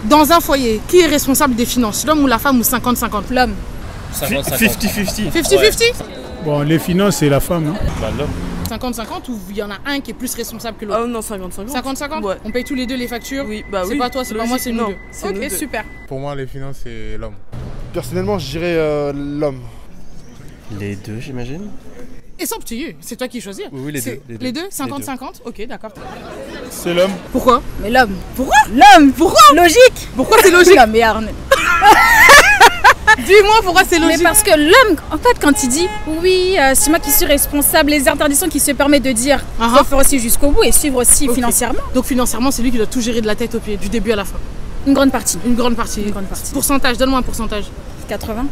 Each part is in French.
Dans un foyer, qui est responsable des finances? L'homme ou la femme ou 50-50? L'homme. 50-50. 50-50? Bon, les finances, c'est la femme. Hein. Bah, l'homme. 50-50 ou il y en a un qui est plus responsable que l'autre? Oh non, 50-50. 50-50? Ouais. On paye tous les deux les factures? Oui, bah oui. C'est pas toi, c'est pas moi, c'est nous deux. Ok, nous deux. super. Pour moi, les finances, c'est l'homme. Personnellement, je dirais l'homme. Les deux, j'imagine. Et sans petit, c'est toi qui choisis. Oui, les deux. Les deux 50-50? Ok, d'accord. C'est l'homme. Pourquoi? Mais l'homme. Pourquoi? L'homme. Pourquoi? Logique. Pourquoi c'est logique? La merde. Dis-moi pourquoi c'est logique. Mais parce que l'homme, en fait, quand il dit oui, c'est moi qui suis responsable, les interdictions qu'il se permet de dire, faut faire aussi jusqu'au bout et suivre aussi financièrement. Donc financièrement, c'est lui qui doit tout gérer de la tête aux pieds, du début à la fin. Une grande partie. Une grande partie. Une grande partie. Pourcentage, donne-moi un pourcentage. 80.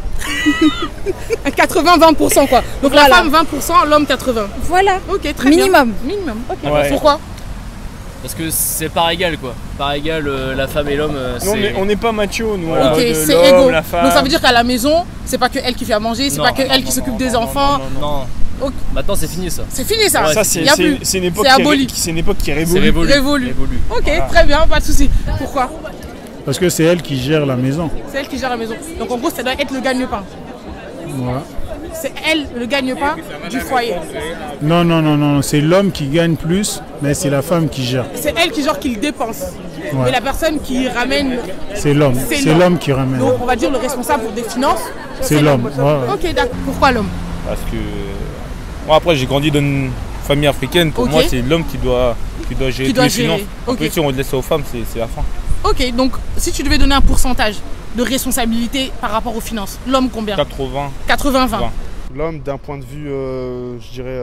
80-20% quoi. Donc voilà. La femme 20%, l'homme 80%. Voilà. Ok, très Minimum. bien. Minimum. Ok. Ouais. Pourquoi? Parce que c'est par égal quoi. Par égal, la femme et l'homme. On n'est pas macho, nous. Voilà. Ok, c'est égaux. Donc ça veut dire qu'à la maison, c'est pas que elle qui fait à manger, c'est pas que elle qui s'occupe des enfants. Non. Okay. Maintenant c'est fini ça. C'est fini ça. Ça c'est une époque qui est révolue. Révolu. Ok, voilà. Très bien, pas de souci. Pourquoi? Parce que c'est elle qui gère la maison. C'est elle qui gère la maison. Donc en gros, ça doit être le gagne-pain. Voilà. C'est elle le gagne-pain du foyer. Non, c'est l'homme qui gagne plus, mais c'est la femme qui gère. C'est elle qui le dépense. Ouais. Mais la personne qui ramène... C'est l'homme. C'est l'homme qui ramène. Donc on va dire le responsable des finances. C'est l'homme. Ouais. Ok, d'accord. Pourquoi l'homme? Parce que... Moi après j'ai grandi dans une famille africaine. Pour moi c'est l'homme qui doit gérer les finances. Après si on laisse ça aux femmes, c'est la fin. Ok, donc si tu devais donner un pourcentage de responsabilité par rapport aux finances, l'homme combien? 80. 80-20. L'homme d'un point de vue, je dirais...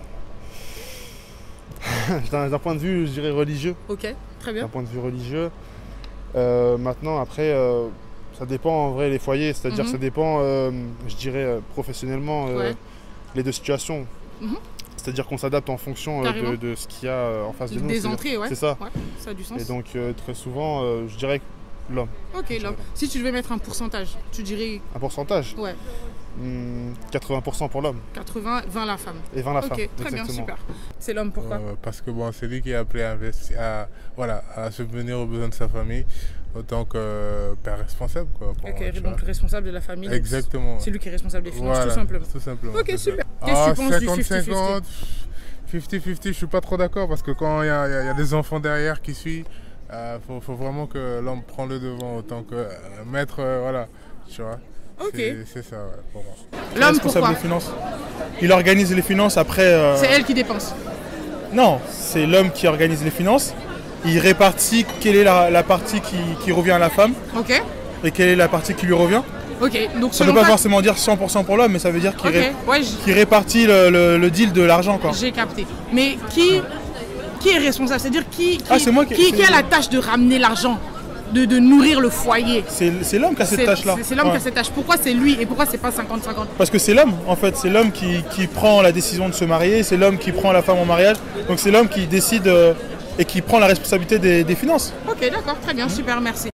d'un point de vue, je dirais religieux. Ok, très bien. D'un point de vue religieux. Maintenant, après, ça dépend en vrai les foyers, c'est-à-dire que ça dépend, je dirais, professionnellement, les deux situations. C'est-à-dire qu'on s'adapte en fonction de ce qu'il y a en face de nous. Des entrées, ouais. C'est ça. Ouais, ça a du sens. Et donc, très souvent, je dirais l'homme. Ok, l'homme. Si tu devais mettre un pourcentage, tu dirais... Un pourcentage? Ouais. 80% pour l'homme. 80, 20 la femme. Et 20 la femme. Ok, très bien, super. C'est l'homme, pourquoi? Parce que bon, c'est lui qui est appelé à subvenir aux besoins de sa famille, autant que père responsable. Quoi, ok, donc responsable de la famille. Exactement. C'est lui qui est responsable des finances, voilà, tout simplement. Tout simplement. Ok, super. Qu'est-ce que tu penses du 50-50? 50-50, je suis pas trop d'accord parce que quand il y a des enfants derrière qui suivent, faut vraiment que l'homme prenne le devant autant que maître, voilà, tu vois. Ok. C'est ça, ouais, pour moi. L'homme, pourquoi? Des finances. Il organise les finances après... C'est elle qui dépense? Non, c'est l'homme qui organise les finances. Il répartit quelle est la partie qui revient à la femme. Ok. Et quelle est la partie qui lui revient. Ok, donc ça ne veut pas forcément dire 100% pour l'homme, mais ça veut dire qu'il répartit le deal de l'argent. J'ai capté. Mais qui est responsable? C'est-à-dire qui a la tâche de ramener l'argent, de nourrir le foyer? C'est l'homme qui a cette tâche-là. C'est l'homme qui a cette tâche. Pourquoi c'est lui et pourquoi c'est pas 50-50? Parce que c'est l'homme, en fait. C'est l'homme qui prend la décision de se marier, c'est l'homme qui prend la femme en mariage. Donc c'est l'homme qui décide et qui prend la responsabilité des finances. Ok, d'accord, très bien, super, merci.